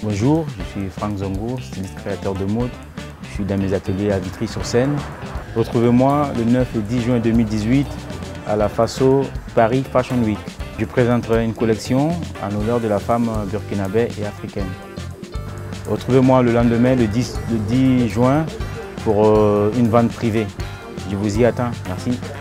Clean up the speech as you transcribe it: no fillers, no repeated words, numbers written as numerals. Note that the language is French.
Bonjour, je suis Franck Zongo, styliste créateur de mode. Je suis dans mes ateliers à Vitry-sur-Seine. Retrouvez-moi le 9 et 10 juin 2018 à la Faso Paris Fashion Week. Je présenterai une collection en l'honneur de la femme burkinabé et africaine. Retrouvez-moi le lendemain, le 10 juin, pour une vente privée. Je vous y attends. Merci.